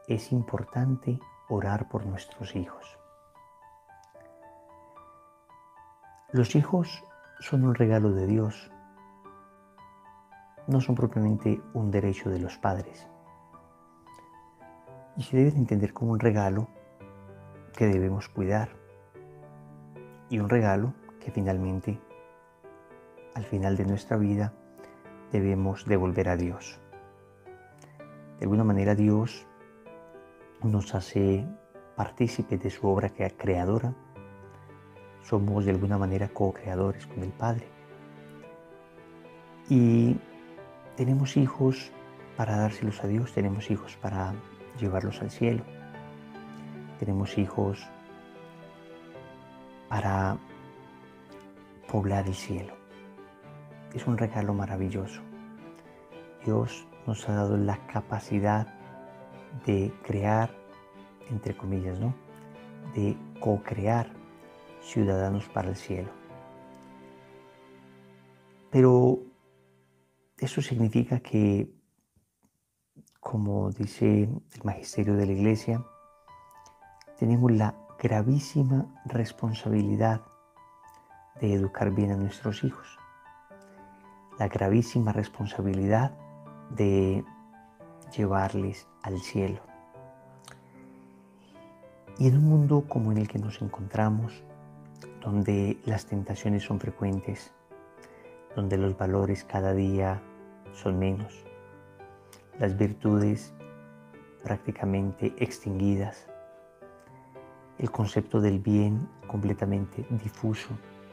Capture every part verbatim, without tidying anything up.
es importante orar por nuestros hijos. Los hijos son un regalo de Dios, no son propiamente un derecho de los padres. Y se deben entender como un regalo que debemos cuidar y un regalo que finalmente, al final de nuestra vida, debemos devolver a Dios. De alguna manera Dios nos hace partícipes de su obra creadora. Somos de alguna manera co-creadores con el Padre. Y tenemos hijos para dárselos a Dios, tenemos hijos para llevarlos al cielo. Tenemos hijos para poblar el cielo. Es un regalo maravilloso. Dios nos ha dado la capacidad de crear, entre comillas, ¿no? De co-crear ciudadanos para el cielo. Pero eso significa que, como dice el magisterio de la Iglesia, tenemos la gravísima responsabilidad de educar bien a nuestros hijos. La gravísima responsabilidad de llevarles al cielo. Y en un mundo como en el que nos encontramos, donde las tentaciones son frecuentes, donde los valores cada día son menos, las virtudes prácticamente extinguidas, el concepto del bien completamente difuso,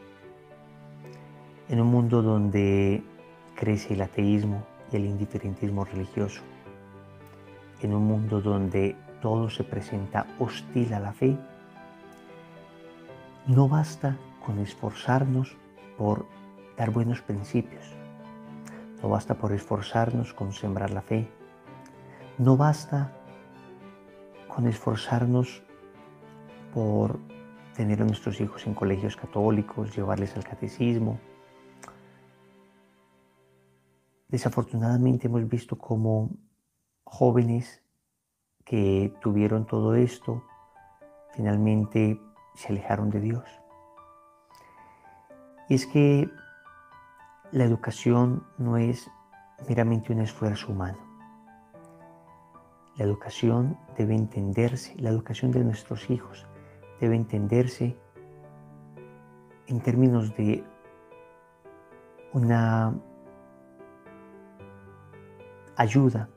en un mundo donde crece el ateísmo y el indiferentismo religioso, en un mundo donde todo se presenta hostil a la fe, no basta con esforzarnos por dar buenos principios, no basta por esforzarnos con sembrar la fe, no basta con esforzarnos por tener a nuestros hijos en colegios católicos, llevarles al catecismo. Desafortunadamente hemos visto cómo jóvenes que tuvieron todo esto finalmente se alejaron de Dios. Y es que la educación no es meramente un esfuerzo humano. La educación debe entenderse, la educación de nuestros hijos debe entenderse en términos de una ayuda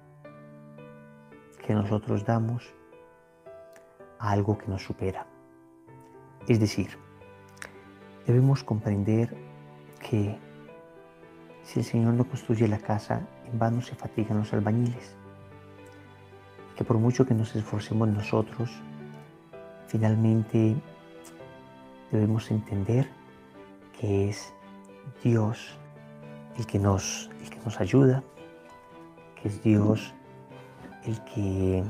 que nosotros damos a algo que nos supera. Es decir, debemos comprender que si el Señor no construye la casa, en vano se fatigan los albañiles. Que por mucho que nos esforcemos nosotros, finalmente debemos entender que es Dios el que nos, el que nos ayuda, que es Dios el que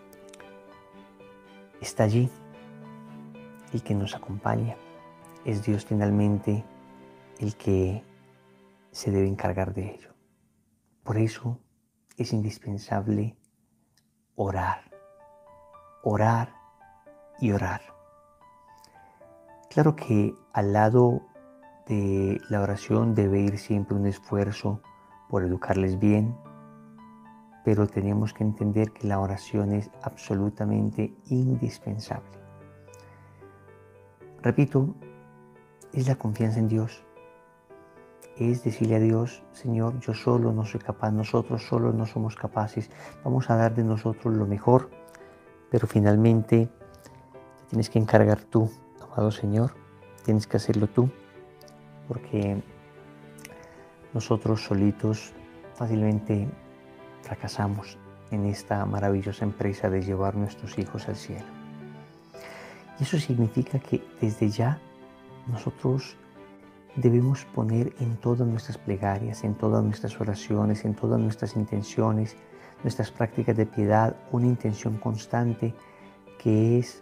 está allí, el que nos acompaña. Es Dios finalmente el que se debe encargar de ello. Por eso es indispensable orar, orar y orar. Claro que al lado de la oración debe ir siempre un esfuerzo por educarles bien, pero tenemos que entender que la oración es absolutamente indispensable. Repito, es la confianza en Dios. Es decirle a Dios: Señor, yo solo no soy capaz, nosotros solo no somos capaces, vamos a dar de nosotros lo mejor, pero finalmente te tienes que encargar tú, amado Señor, tienes que hacerlo tú, porque nosotros solitos fácilmente fracasamos en esta maravillosa empresa de llevar nuestros hijos al cielo. Y eso significa que desde ya nosotros debemos poner en todas nuestras plegarias, en todas nuestras oraciones, en todas nuestras intenciones, nuestras prácticas de piedad, una intención constante que es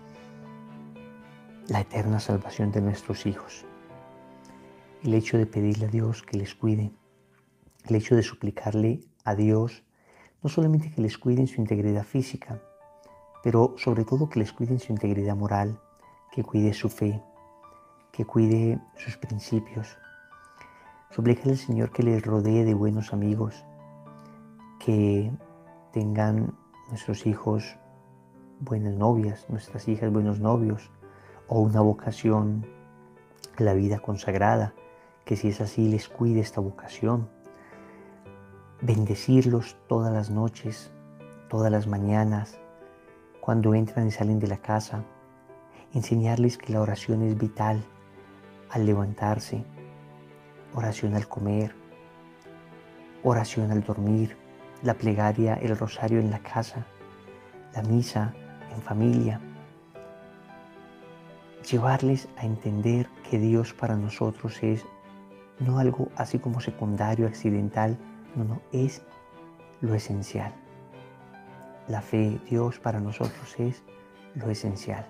la eterna salvación de nuestros hijos. El hecho de pedirle a Dios que les cuide, el hecho de suplicarle a Dios No solamente que les cuiden su integridad física, pero sobre todo que les cuiden su integridad moral, que cuide su fe, que cuide sus principios. Suplícale al Señor que les rodee de buenos amigos, que tengan nuestros hijos buenas novias, nuestras hijas buenos novios, o una vocación a la vida consagrada, que si es así les cuide esta vocación. Bendecirlos todas las noches, todas las mañanas, cuando entran y salen de la casa. Enseñarles que la oración es vital al levantarse, oración al comer, oración al dormir, la plegaria, el rosario en la casa, la misa en familia. Llevarles a entender que Dios para nosotros es no algo así como secundario, accidental, no, no, es lo esencial. La fe, Dios para nosotros es lo esencial.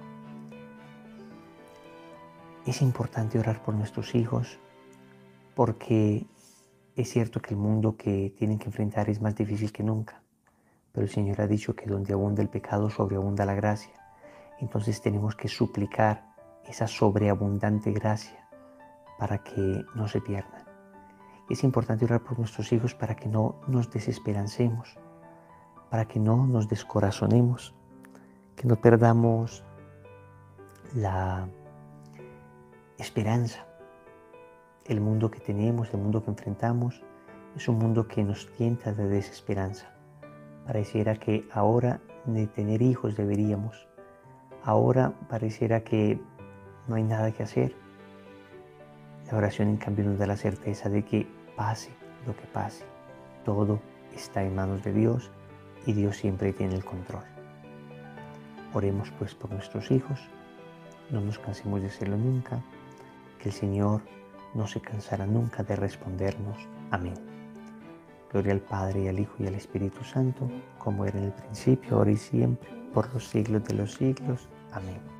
Es importante orar por nuestros hijos porque es cierto que el mundo que tienen que enfrentar es más difícil que nunca, pero el Señor ha dicho que donde abunda el pecado, sobreabunda la gracia. Entonces tenemos que suplicar esa sobreabundante gracia para que no se pierdan. Es importante orar por nuestros hijos para que no nos desesperancemos, para que no nos descorazonemos, que no perdamos la esperanza. El mundo que tenemos, el mundo que enfrentamos, es un mundo que nos tienta de desesperanza. Pareciera que ahora de tener hijos deberíamos. Ahora pareciera que no hay nada que hacer. La oración, en cambio, nos da la certeza de que pase lo que pase, todo está en manos de Dios y Dios siempre tiene el control. Oremos pues por nuestros hijos, no nos cansemos de hacerlo nunca, que el Señor no se cansará nunca de respondernos. Amén. Gloria al Padre, y al Hijo, y al Espíritu Santo, como era en el principio, ahora y siempre, por los siglos de los siglos. Amén.